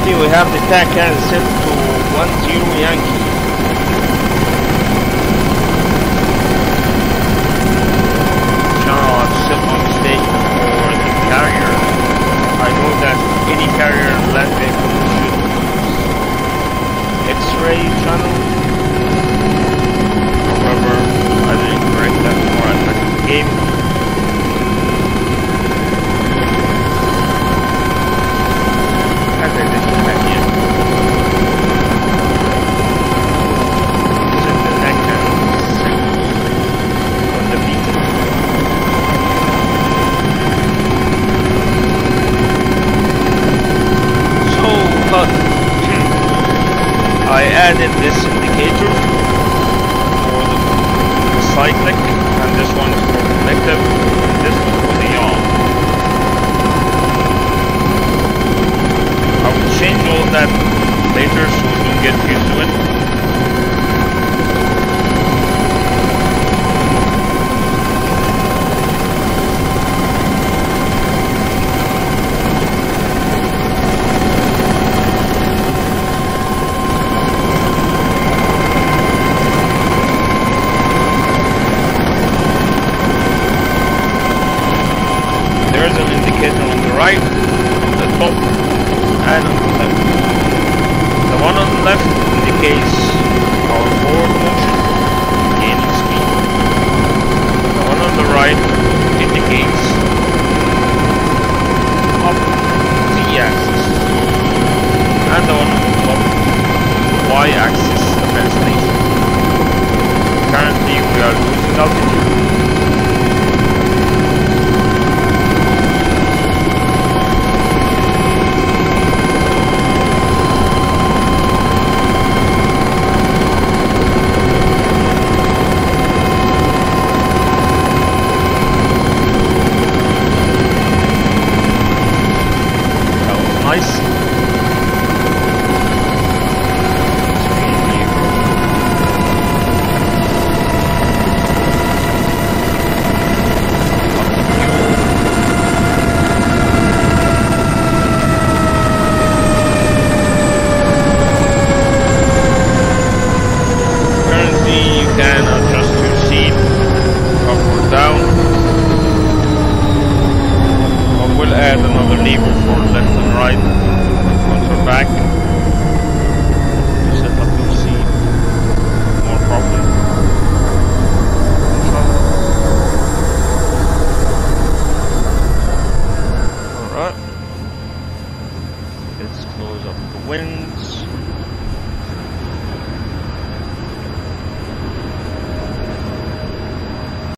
Currently we have the TACAN set to 10 Yankee. Channel I'm set on station for the carrier. I know that any carrier land vehicle should X-ray channel. However, I didn't correct that before I started the game. As I didn't have yet. Set the TACAN on the beacon. So, but I added this indicator for the cyclic, and this one is for collective, and this one for the yaw. I will change all that later so we don't get used to it. Let's close up the winds.